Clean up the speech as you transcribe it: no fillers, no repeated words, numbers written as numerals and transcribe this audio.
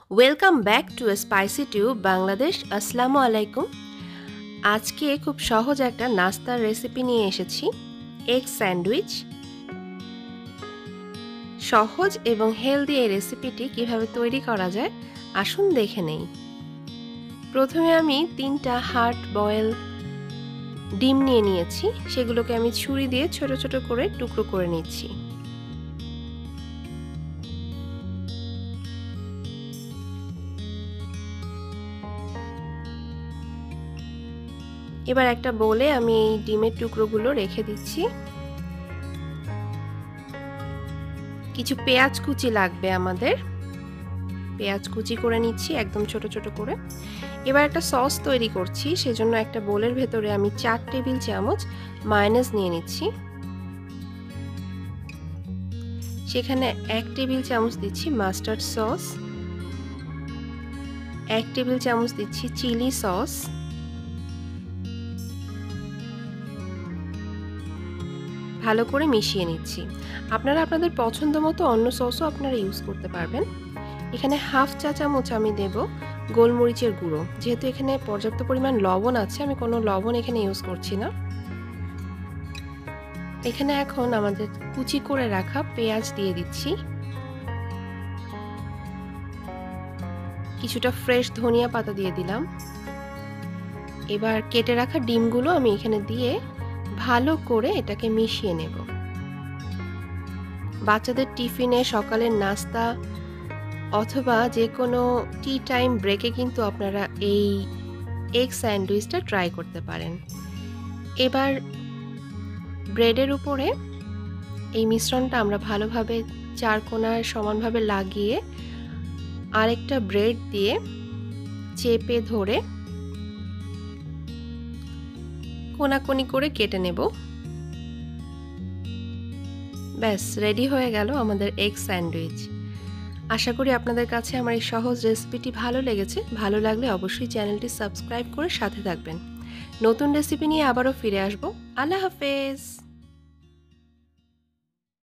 Welcome back to spicy tube Bangladesh. আসসালামু আলাইকুম। আজকে খুব সহজ একটা নাস্তার রেসিপি নিয়ে এসেছি, এগ স্যান্ডউইচ। সহজ এবং হেলদি এই রেসিপিটি কিভাবে তৈরি করা যায় আসুন দেখে নেই। প্রথমে আমি 3টা হার্ড বয়েল ডিম নিয়ে নিয়েছি, সেগুলোকে আমি ছুরি দিয়ে ছোট ছোট করে টুকরো করে নিচ্ছি। এবার একটা বোলে আমি এই ডিমের টুকরোগুলো রেখে দিচ্ছি। কিছু পেঁয়াজ কুচি লাগবে আমাদের, পেঁয়াজ কুচি করে নিচ্ছি একদম ছোট ছোট করে। এবার একটা সস তৈরি করছি, সেজন্য একটা বোলের ভেতরে আমি 4 টেবিল চামচ মায়োনেজ নিয়ে নিচ্ছি। সেখানে 1 টেবিল চামচ দিচ্ছি মাস্টার্ড সস, 1 টেবিল চামচ দিচ্ছি চিলি সস, ভালো করে মিশিয়ে নিচ্ছি। আপনারা আপনাদের পছন্দ মতো অন্য সসও আপনারা ইউজ করতে পারবেন। এখানে হাফ চা চামচ আমি দেব গোলমরিচের গুঁড়ো। যেহেতু এখানে পর্যাপ্ত পরিমাণ লবণ আছে, আমি কোনো লবণ এখানে ইউজ করছি না। এখানে এখন আমাদের কুচি করে রাখা পেঁয়াজ দিয়ে দিচ্ছি, কিছুটা ফ্রেশ ধনিয়া পাতা দিয়ে দিলাম। এবার কেটে রাখা ডিমগুলো আমি এখানে দিয়ে ভালো করে এটাকে মিশিয়ে নেব। বাচ্চাদের টিফিনে, সকালের নাস্তা অথবা যে কোনো টি টাইম ব্রেকে কিন্তু আপনারা এই এগ স্যান্ডউইচটা ট্রাই করতে পারেন। এবার ব্রেডের উপরে এই মিশ্রণটা আমরা ভালোভাবে 4 কোণায় সমানভাবে লাগিয়ে আরেকটা ব্রেড দিয়ে চেপে ধরে কোনাকুনি করে কেটে নেব। ব্যাস রেডি হয়ে গেল আমাদের এগ স্যান্ডউইচ। আশা করি আপনাদের কাছে আমার এই সহজ রেসিপিটি ভালো লেগেছে। ভালো লাগলে অবশ্যই চ্যানেলটি সাবস্ক্রাইব করে সাথে থাকবেন। নতুন রেসিপি নিয়ে আবারও ফিরে আসব। আল্লাহ হাফেজ।